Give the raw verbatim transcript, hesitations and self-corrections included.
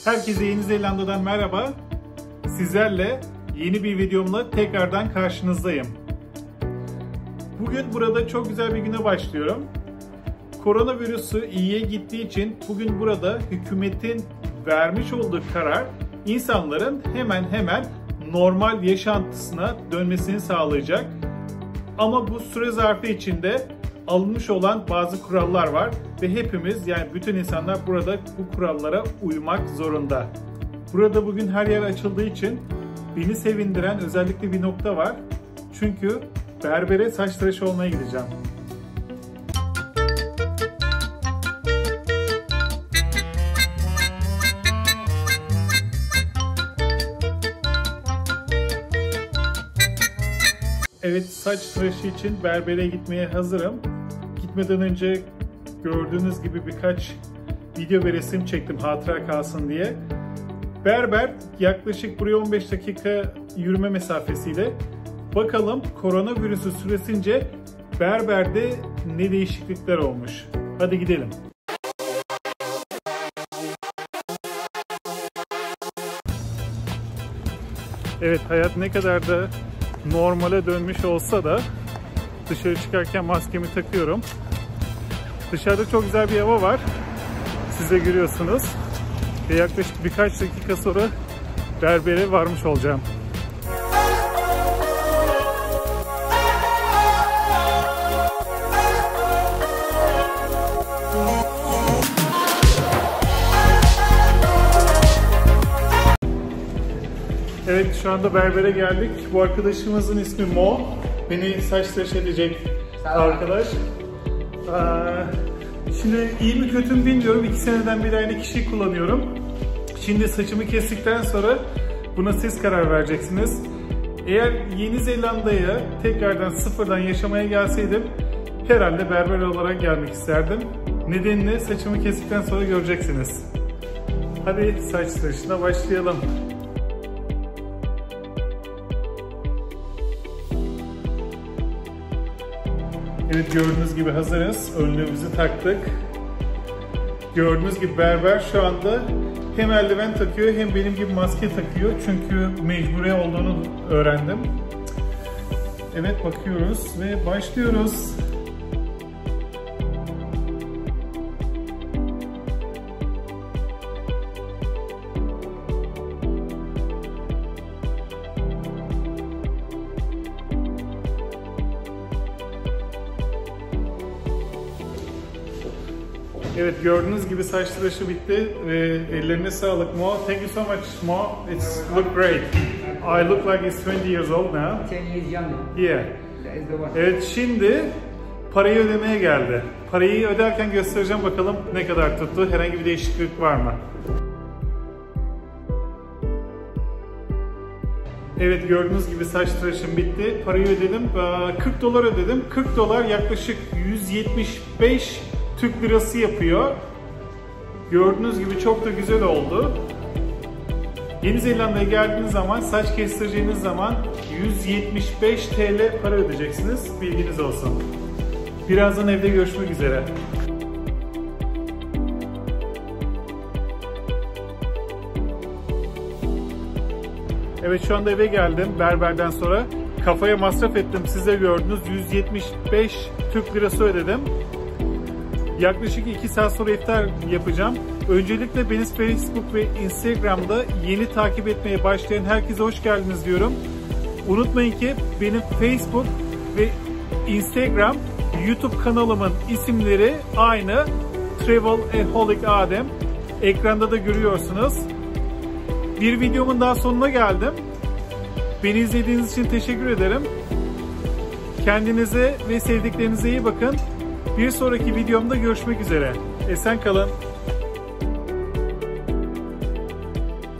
Herkese Yeni Zelanda'dan merhaba. Sizlerle yeni bir videomla tekrardan karşınızdayım. Bugün burada çok güzel bir güne başlıyorum. Koronavirüsü iyiye gittiği için bugün burada hükümetin vermiş olduğu karar insanların hemen hemen normal yaşantısına dönmesini sağlayacak. Ama bu süre zarfı içinde alınmış olan bazı kurallar var ve hepimiz, yani bütün insanlar burada bu kurallara uymak zorunda. Burada bugün her yer açıldığı için beni sevindiren özellikle bir nokta var. Çünkü berbere saç tıraşı olmaya gideceğim. Evet, saç tıraşı için berbere gitmeye hazırım. Gitmeden önce gördüğünüz gibi birkaç video ve resim çektim hatıra kalsın diye. Berber yaklaşık buraya on beş dakika yürüme mesafesiyle. Bakalım koronavirüsü süresince berberde ne değişiklikler olmuş. Hadi gidelim. Evet, hayat ne kadar da normale dönmüş olsa da dışarı çıkarken maskemi takıyorum. Dışarıda çok güzel bir hava var. Siz de görüyorsunuz. Ve yaklaşık birkaç dakika sonra berbere varmış olacağım. Evet, şu anda berbere geldik. Bu arkadaşımızın ismi Mo. Beni saç tıraş edecek arkadaş. Şimdi iyi mi kötü mü bilmiyorum. İki seneden beri aynı kişiyi kullanıyorum. Şimdi saçımı kestikten sonra buna siz karar vereceksiniz. Eğer Yeni Zelanda'ya tekrardan sıfırdan yaşamaya gelseydim herhalde berber olarak gelmek isterdim. Nedenini saçımı kestikten sonra göreceksiniz. Hadi saç tıraşına başlayalım. Evet, gördüğünüz gibi hazırız. Önlüğümüzü taktık. Gördüğünüz gibi berber şu anda hem eldiven takıyor hem benim gibi maske takıyor. Çünkü mecburi olduğunu öğrendim. Evet, bakıyoruz ve başlıyoruz. Evet, gördüğünüz gibi saç tıraşı bitti ve ellerine sağlık Mo. Thank you so much Mo. It's look great. I look like it's twenty years old now. ten years younger. Yeah. Evet, şimdi parayı ödemeye geldi. Parayı öderken göstereceğim bakalım ne kadar tuttu. Herhangi bir değişiklik var mı? Evet, gördüğünüz gibi saç tıraşım bitti. Parayı ödedim. kırk dolar ödedim. kırk dolar yaklaşık yüz yetmiş beş Türk lirası yapıyor. Gördüğünüz gibi çok da güzel oldu. Yeni Zelanda'ya geldiğiniz zaman, saç kestireceğiniz zaman yüz yetmiş beş TL para ödeyeceksiniz. Bilginiz olsun. Birazdan evde görüşmek üzere. Evet, şu anda eve geldim berberden sonra. Kafaya masraf ettim. Siz de gördünüz, yüz yetmiş beş Türk lirası ödedim. Yaklaşık iki saat sonra iftar yapacağım. Öncelikle beni Facebook ve Instagram'da yeni takip etmeye başlayan herkese hoş geldiniz diyorum. Unutmayın ki benim Facebook ve Instagram, YouTube kanalımın isimleri aynı. Travelaholic Adem. Ekranda da görüyorsunuz. Bir videomun daha sonuna geldim. Beni izlediğiniz için teşekkür ederim. Kendinize ve sevdiklerinize iyi bakın. Bir sonraki videomda görüşmek üzere. Esen kalın.